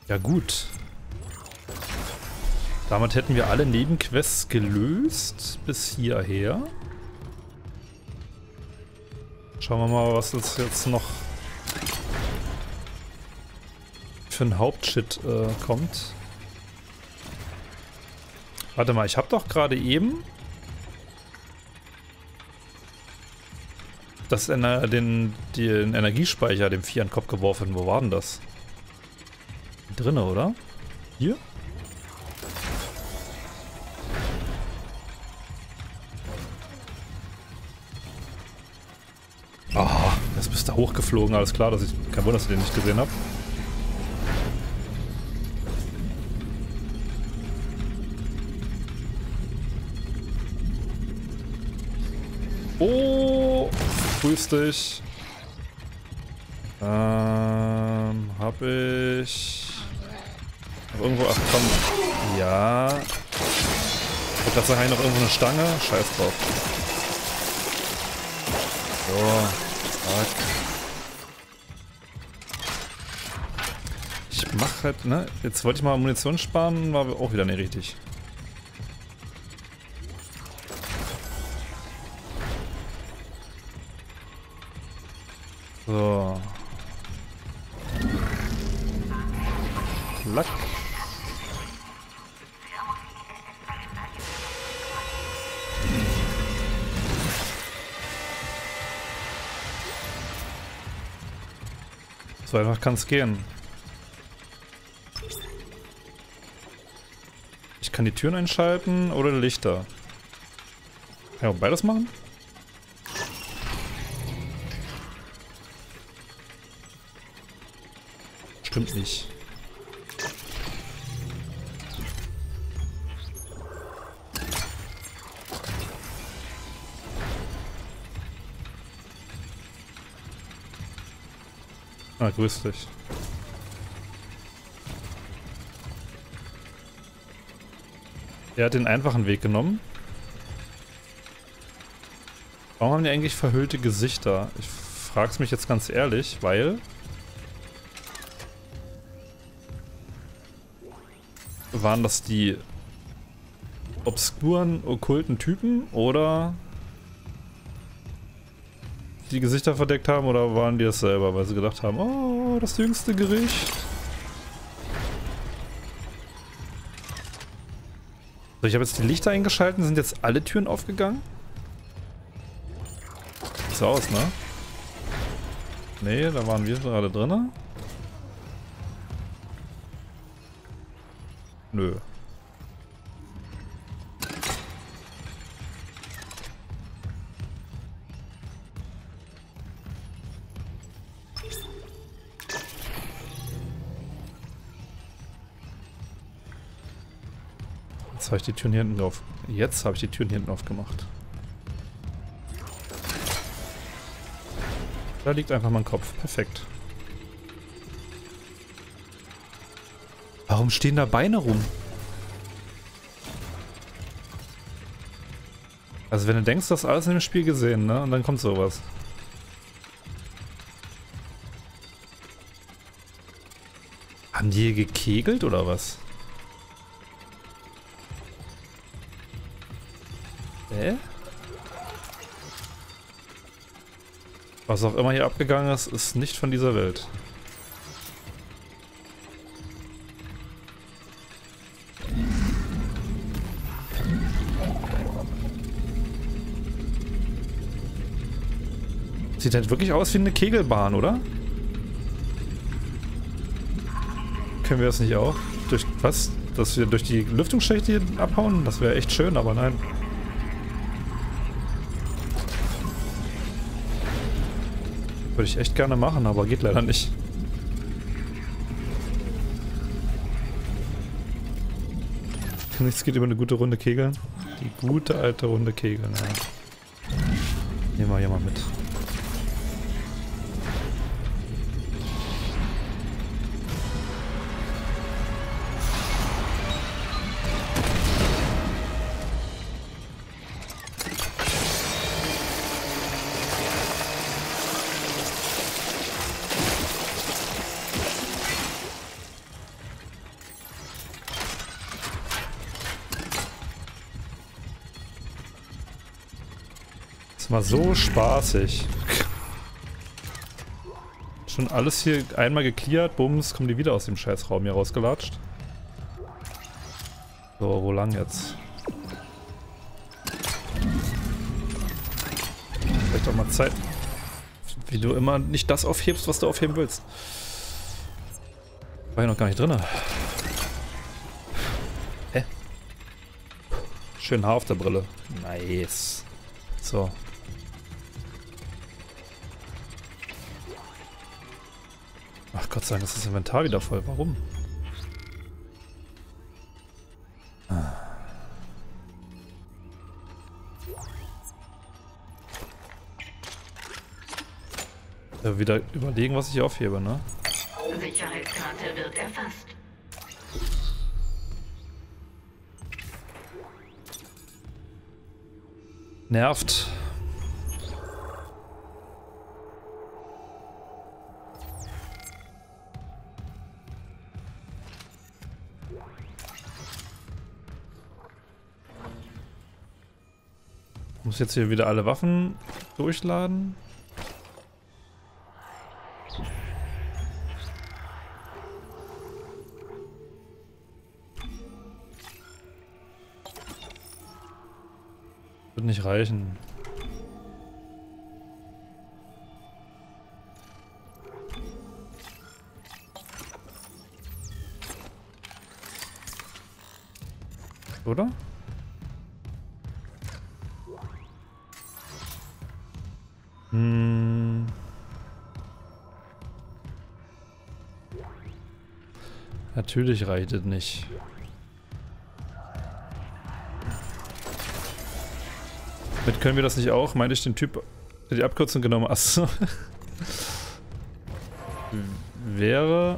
Ja gut. Damit hätten wir alle Nebenquests gelöst bis hierher. Schauen wir mal, was uns jetzt noch für ein Hauptshit kommt. Warte mal, ich habe doch gerade eben den Energiespeicher dem Vieh an den Kopf geworfen. Wo war denn das? Drinne, oder? Hier? Ah, das bist da hochgeflogen, alles klar, kein Wunder, dass ich den nicht gesehen habe. Oh, grüß dich. Hab ich... irgendwo... Ach komm. Ja. Ich wollte gerade sagen, noch irgendwo eine Stange. Scheiß drauf. So. Zack. Ich mach halt, ne? Jetzt wollte ich mal Munition sparen, war auch wieder nicht richtig. So. Lack. So einfach kann es gehen. Ich kann die Türen einschalten oder Lichter. Kann ich auch beides machen? Stimmt nicht. Ah, grüß dich. Er hat den einfachen Weg genommen. Warum haben die eigentlich verhüllte Gesichter? Ich frag's mich jetzt ganz ehrlich, weil... Waren das die obskuren, okkulten Typen oder die Gesichter verdeckt haben, oder waren die das selber, weil sie gedacht haben, oh, das jüngste Gericht. So, ich habe jetzt die Lichter eingeschaltet, sind jetzt alle Türen aufgegangen? Sieht so aus, ne? Nee, da waren wir gerade drin. Nö. Jetzt habe ich die Türen hier hinten auf. Jetzt habe ich die Türen hier hinten aufgemacht. Da liegt einfach mein Kopf. Perfekt. Warum stehen da Beine rum? Also wenn du denkst, du hast alles in dem Spiel gesehen, ne? Und dann kommt sowas. Haben die hier gekegelt oder was? Was auch immer hier abgegangen ist, ist nicht von dieser Welt. Sieht halt wirklich aus wie eine Kegelbahn, oder? Können wir das nicht auch? Durch was? Dass wir durch die Lüftungsschächte hier abhauen? Das wäre echt schön, aber nein. Würde ich echt gerne machen, aber geht leider nicht. Nichts geht über eine gute Runde Kegeln. Die gute alte Runde Kegeln, ja. Nehmen wir hier mal mit. Das war so spaßig. Schon alles hier einmal geklärt, bums, kommen die wieder aus dem Scheißraum hier rausgelatscht. So, wo lang jetzt? Vielleicht auch mal Zeit. Wie du immer nicht das aufhebst, was du aufheben willst. War ja noch gar nicht drin. Hä? Schön Haar auf der Brille. Nice. So. Ach Gott sei Dank ist das Inventar wieder voll. Warum? Ja, wieder überlegen, was ich hier aufhebe, ne? Sicherheitskarte wird erfasst. Nervt. Muss jetzt hier wieder alle Waffen durchladen. Wird nicht reichen. Oder? Natürlich reicht es nicht. Mit können wir das nicht auch? Meinte ich den Typ, der die Abkürzung genommen hat? Achso. Wäre...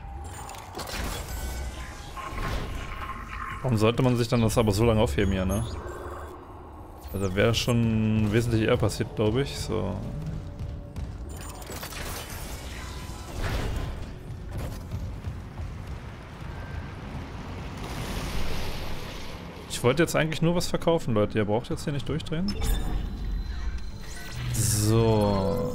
Warum sollte man sich dann das aber so lange aufheben hier, ne? Also wäre schon wesentlich eher passiert, glaube ich. So. Ich wollte jetzt eigentlich nur was verkaufen, Leute. Ihr braucht jetzt hier nicht durchdrehen. So.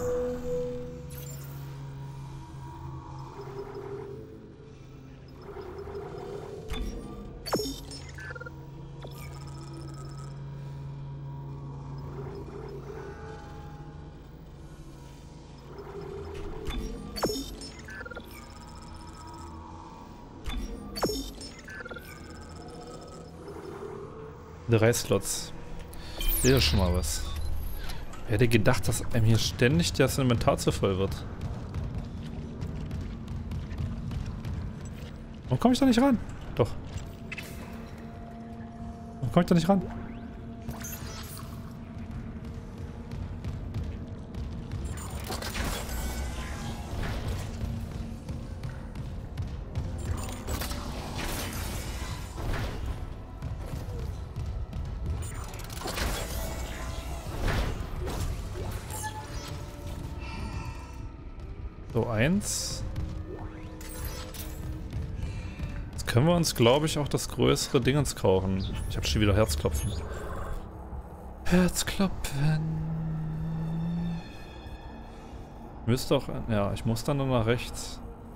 Drei Slots. Sehe ja schon mal was. Wer hätte gedacht, dass einem hier ständig das Inventar zu voll wird? Warum komme ich da nicht ran? Doch. Warum komme ich da nicht ran? So, 1. Jetzt können wir uns, glaube ich, auch das größere Dingens kaufen. Ich habe schon wieder Herzklopfen. Herzklopfen. Müsste auch... Ja, ich muss dann nur nach rechts.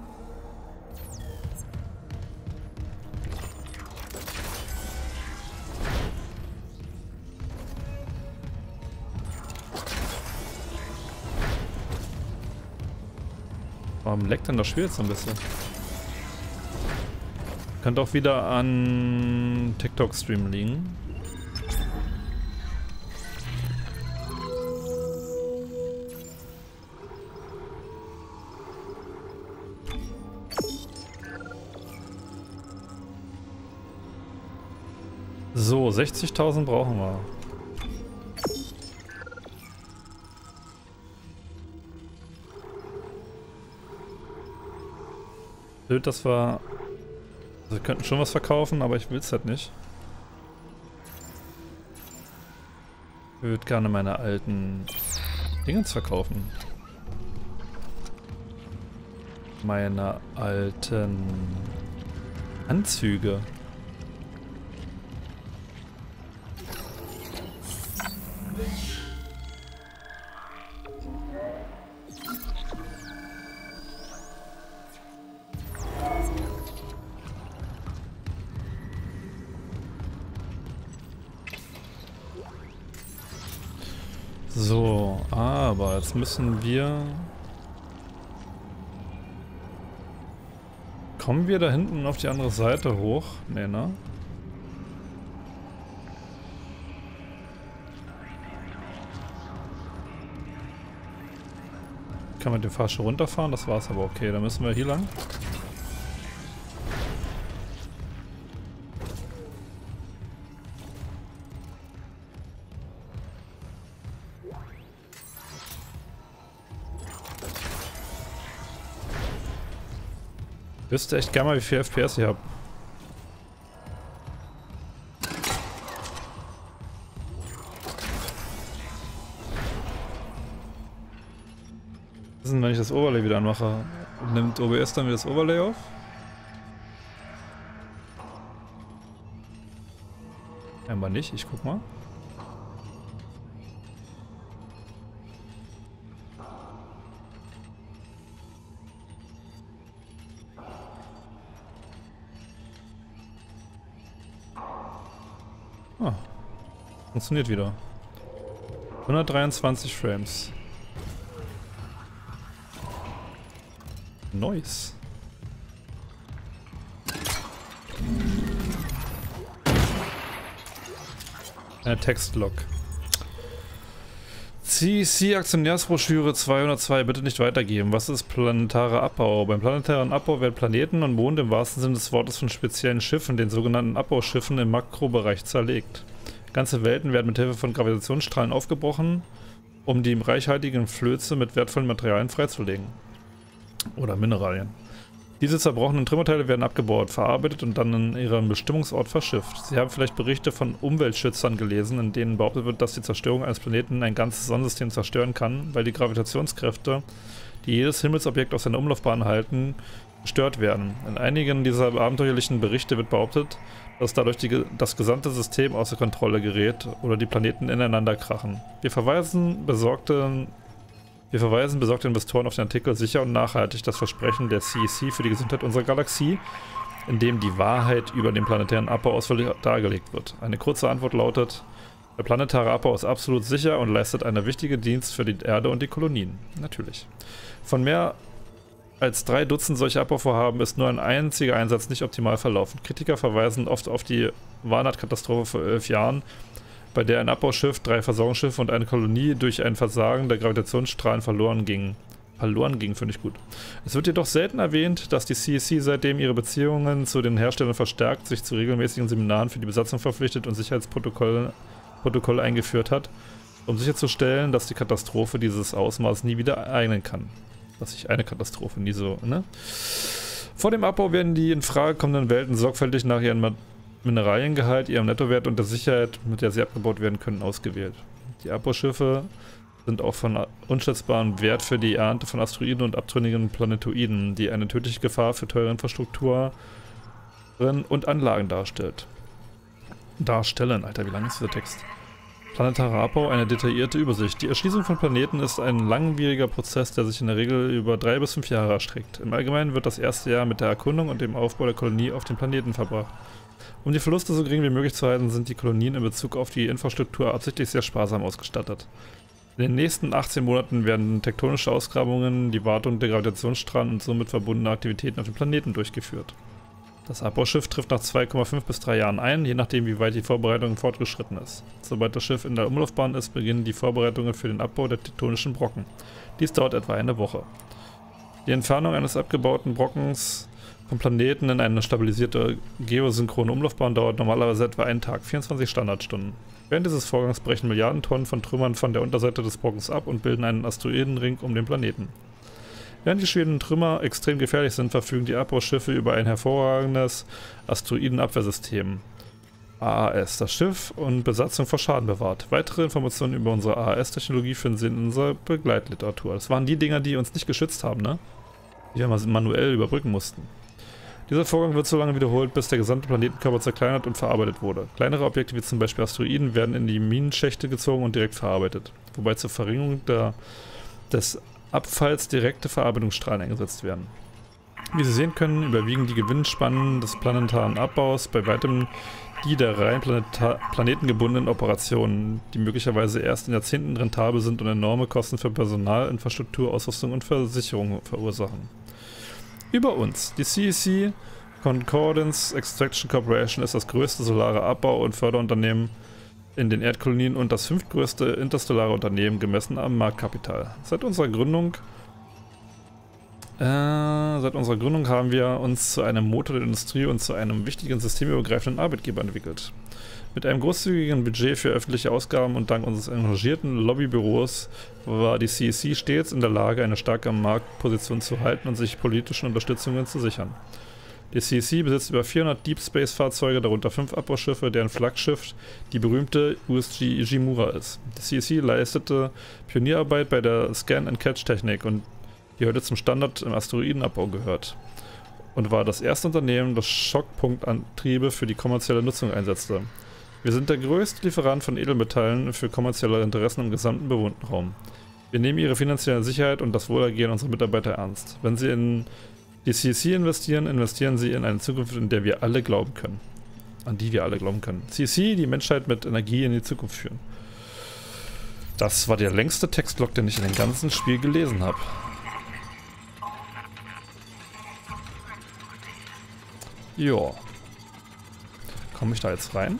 Warum leckt denn das Spiel jetzt so ein bisschen? Könnte auch wieder an TikTok-Stream liegen. So, 60.000 brauchen wir. Blöd, dass wir... Also wir könnten schon was verkaufen, aber ich will es halt nicht. Ich würde gerne meine alten Dingens verkaufen. Meine alten Anzüge. So, aber jetzt müssen wir... Kommen wir da hinten auf die andere Seite hoch? Nee, ne? Kann man den Fahrstuhl runterfahren? Das war's aber okay. Dann müssen wir hier lang. Ich wüsste echt gerne mal, wie viel FPS ich habe. Was ist denn, wenn ich das Overlay wieder anmache? Nimmt OBS dann wieder das Overlay auf? Einmal nicht, ich guck mal. Ah, funktioniert wieder. 123 Frames. Nice. Eine Textlog. CC-Aktionärsbroschüre 202, bitte nicht weitergeben. Was ist planetarer Abbau? Beim planetaren Abbau werden Planeten und Monde im wahrsten Sinne des Wortes von speziellen Schiffen, den sogenannten Abbauschiffen, im Makrobereich zerlegt. Ganze Welten werden mit Hilfe von Gravitationsstrahlen aufgebrochen, um die reichhaltigen Flöze mit wertvollen Materialien freizulegen. Oder Mineralien. Diese zerbrochenen Trümmerteile werden abgebaut, verarbeitet und dann in ihrem Bestimmungsort verschifft. Sie haben vielleicht Berichte von Umweltschützern gelesen, in denen behauptet wird, dass die Zerstörung eines Planeten ein ganzes Sonnensystem zerstören kann, weil die Gravitationskräfte, die jedes Himmelsobjekt aus seiner Umlaufbahn halten, gestört werden. In einigen dieser abenteuerlichen Berichte wird behauptet, dass dadurch das gesamte System außer Kontrolle gerät oder die Planeten ineinander krachen. Wir verweisen besorgte Investoren auf den Artikel Sicher und nachhaltig, das Versprechen der CEC für die Gesundheit unserer Galaxie, in dem die Wahrheit über den planetaren Abbau ausführlich dargelegt wird. Eine kurze Antwort lautet: Der planetare Abbau ist absolut sicher und leistet einen wichtigen Dienst für die Erde und die Kolonien. Natürlich. Von mehr als 3 Dutzend solcher Abbauvorhaben ist nur ein einziger Einsatz nicht optimal verlaufen. Kritiker verweisen oft auf die Warnat-Katastrophe vor 11 Jahren, bei der ein Abbauschiff, 3 Versorgungsschiffe und eine Kolonie durch ein Versagen der Gravitationsstrahlen verloren ging. Verloren ging, finde ich gut. Es wird jedoch selten erwähnt, dass die CEC seitdem ihre Beziehungen zu den Herstellern verstärkt, sich zu regelmäßigen Seminaren für die Besatzung verpflichtet und Sicherheitsprotokolle eingeführt hat, um sicherzustellen, dass die Katastrophe dieses Ausmaß nie wieder ereignen kann. Dass sich eine Katastrophe nie so, ne? Vor dem Abbau werden die in Frage kommenden Welten sorgfältig nach ihrem Mineraliengehalt, ihrem Nettowert und der Sicherheit, mit der sie abgebaut werden können, ausgewählt. Die Abbauschiffe sind auch von unschätzbarem Wert für die Ernte von Asteroiden und abtrünnigen Planetoiden, die eine tödliche Gefahr für teure Infrastrukturen und Anlagen darstellen. Alter, wie lang ist dieser Text? Planetarer Abbau, eine detaillierte Übersicht. Die Erschließung von Planeten ist ein langwieriger Prozess, der sich in der Regel über 3 bis 5 Jahre erstreckt. Im Allgemeinen wird das erste Jahr mit der Erkundung und dem Aufbau der Kolonie auf den Planeten verbracht. Um die Verluste so gering wie möglich zu halten, sind die Kolonien in Bezug auf die Infrastruktur absichtlich sehr sparsam ausgestattet. In den nächsten 18 Monaten werden tektonische Ausgrabungen, die Wartung der Gravitationsstrahlen und somit verbundene Aktivitäten auf dem Planeten durchgeführt. Das Abbauschiff trifft nach 2,5 bis 3 Jahren ein, je nachdem wie weit die Vorbereitung fortgeschritten ist. Sobald das Schiff in der Umlaufbahn ist, beginnen die Vorbereitungen für den Abbau der tektonischen Brocken. Dies dauert etwa eine Woche. Die Entfernung eines abgebauten Brockens vom Planeten in eine stabilisierte geosynchrone Umlaufbahn dauert normalerweise etwa einen Tag, 24 Standardstunden. Während dieses Vorgangs brechen Milliarden Tonnen von Trümmern von der Unterseite des Brockens ab und bilden einen Asteroidenring um den Planeten. Während die schweren Trümmer extrem gefährlich sind, verfügen die Abbauschiffe über ein hervorragendes Asteroidenabwehrsystem, AAS, das Schiff und Besatzung vor Schaden bewahrt. Weitere Informationen über unsere AAS-Technologie finden Sie in unserer Begleitliteratur. Das waren die Dinger, die uns nicht geschützt haben, ne? Die wir mal manuell überbrücken mussten. Dieser Vorgang wird so lange wiederholt, bis der gesamte Planetenkörper zerkleinert und verarbeitet wurde. Kleinere Objekte wie zum Beispiel Asteroiden werden in die Minenschächte gezogen und direkt verarbeitet, wobei zur Verringerung des Abfalls direkte Verarbeitungsstrahlen eingesetzt werden. Wie Sie sehen können, überwiegen die Gewinnspannen des planetaren Abbaus bei weitem die der rein planetengebundenen Operationen, die möglicherweise erst in Jahrzehnten rentabel sind und enorme Kosten für Personal, Infrastruktur, Ausrüstung und Versicherung verursachen. Über uns. Die CEC Concordance Extraction Corporation ist das größte solare Abbau- und Förderunternehmen in den Erdkolonien und das 5. größte interstellare Unternehmen gemessen am Marktkapital. Seit unserer Gründung haben wir uns zu einem Motor der Industrie und zu einem wichtigen systemübergreifenden Arbeitgeber entwickelt. Mit einem großzügigen Budget für öffentliche Ausgaben und dank unseres engagierten Lobbybüros war die CEC stets in der Lage, eine starke Marktposition zu halten und sich politischen Unterstützungen zu sichern. Die CEC besitzt über 400 Deep Space Fahrzeuge, darunter 5 Abbauschiffe, deren Flaggschiff die berühmte USG Ishimura ist. Die CEC leistete Pionierarbeit bei der Scan-and-Catch-Technik und die heute zum Standard im Asteroidenabbau gehört und war das erste Unternehmen, das Schockpunktantriebe für die kommerzielle Nutzung einsetzte. Wir sind der größte Lieferant von Edelmetallen für kommerzielle Interessen im gesamten bewohnten Raum. Wir nehmen ihre finanzielle Sicherheit und das Wohlergehen unserer Mitarbeiter ernst. Wenn sie in die CEC investieren, investieren sie in eine Zukunft, in der wir alle glauben können. An die wir alle glauben können. CEC, die Menschheit mit Energie in die Zukunft führen. Das war der längste Textlog, den ich in dem ganzen Spiel gelesen habe. Ja. Komme ich da jetzt rein?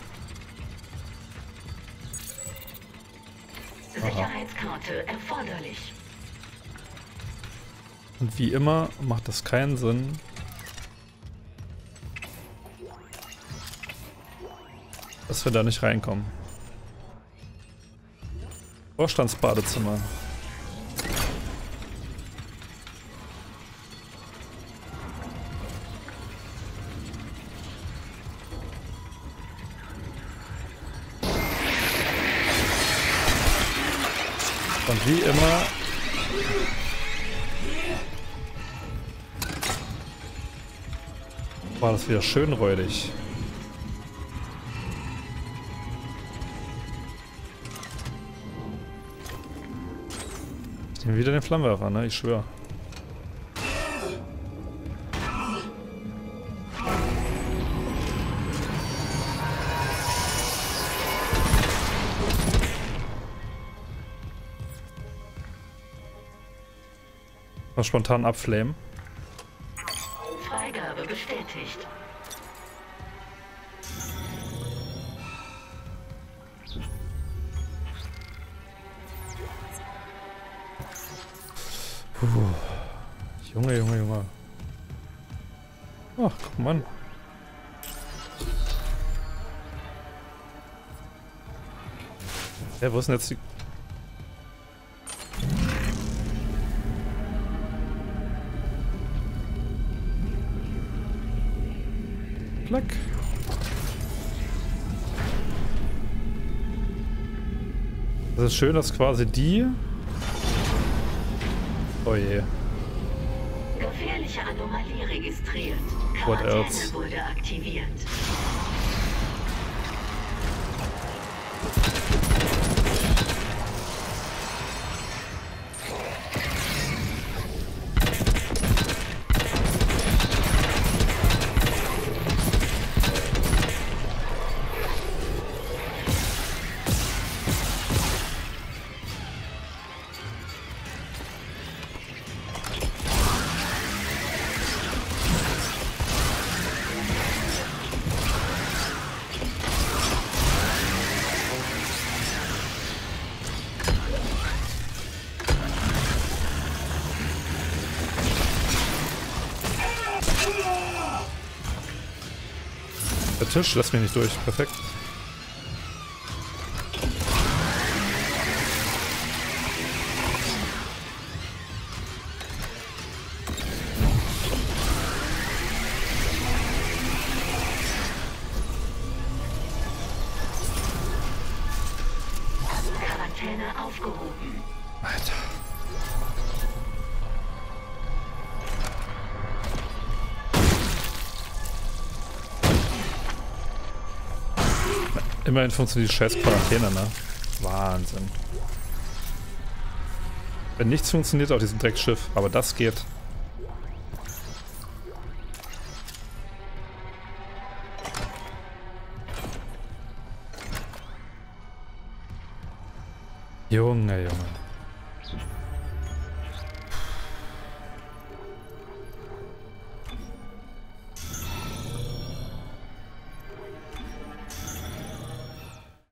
Sicherheitskarte erforderlich. Und wie immer macht das keinen Sinn, dass wir da nicht reinkommen. Vorstandsbadezimmer. Und wie immer war das wieder schön räudig. Ich nehme wieder den Flammenwerfer, ne? Ich schwöre. Mal spontan abflamen. Freigabe bestätigt. Puh. Junge, Junge, Junge. Ach, guck mal. Ja, wo ist denn jetzt die... Klack. Das ist schön, dass quasi die... Oh je. Gefährliche Anomalie registriert. What Quarantäne else? wurde aktiviert. Der Tisch lässt mich nicht durch. Perfekt. Quarantäne aufgehoben. Alter. Immerhin funktioniert die scheiß Quarantäne, ne? Wahnsinn. Wenn nichts funktioniert auf diesem Dreckschiff, aber das geht. Junge, Junge.